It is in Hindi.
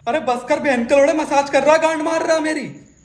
अरे बस कर बहन के लोड़े, मसाज कर रहा, गांड मार रहा मेरी।